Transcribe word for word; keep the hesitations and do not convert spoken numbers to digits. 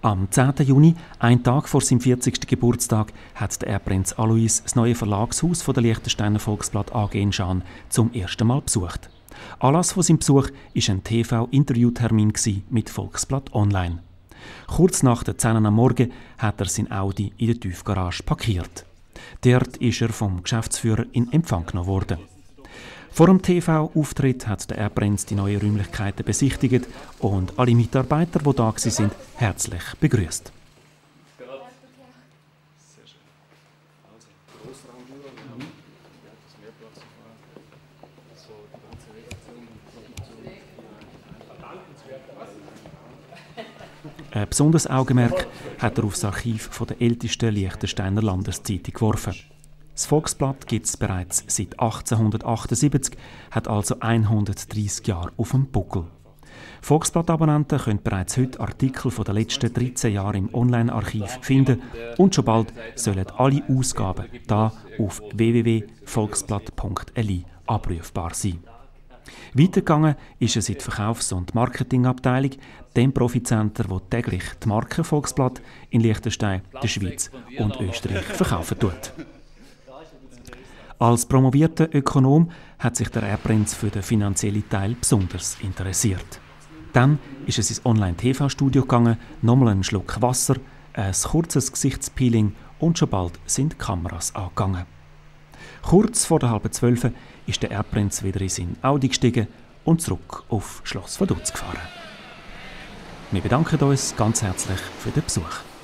Am zehnten Juni, einen Tag vor seinem vierzigsten Geburtstag, hat der Erbprinz Alois das neue Verlagshaus von der Liechtensteiner Volksblatt A G in Schaan zum ersten Mal besucht. Anlass von seinem Besuch war ein T V-Interviewtermin mit Volksblatt Online. Kurz nach der zehn Uhr am Morgen hat er sein Audi in der Tiefgarage parkiert. Dort ist er vom Geschäftsführer in Empfang genommen worden. Vor dem T V-Auftritt hat der Erbprinz die neuen Räumlichkeiten besichtigt und alle Mitarbeiter, die da waren, herzlich begrüßt. Ein besonderes Augenmerk hat er auf das Archiv der ältesten Liechtensteiner Landeszeitung geworfen. Das Volksblatt gibt es bereits seit achtzehnhundertachtundsiebzig, hat also hundertdreissig Jahre auf dem Buckel. Volksblatt-Abonnenten können bereits heute Artikel der letzten dreizehn Jahre im Online-Archiv finden und schon bald sollen alle Ausgaben hier auf w w w punkt volksblatt punkt l i abrufbar sein. Weitergegangen ist es in die Verkaufs- und Marketingabteilung, dem Proficenter, das täglich die Marke Volksblatt in Liechtenstein, der Schweiz und Österreich verkaufen tut. Als promovierter Ökonom hat sich der Erbprinz für den finanziellen Teil besonders interessiert. Dann ist es ins Online-T V-Studio gegangen, nochmal einen Schluck Wasser, ein kurzes Gesichtspeeling und schon bald sind die Kameras angegangen. Kurz vor der halben zwölf ist der Erbprinz wieder in sein Audi gestiegen und zurück auf Schloss Vaduz gefahren. Wir bedanken uns ganz herzlich für den Besuch.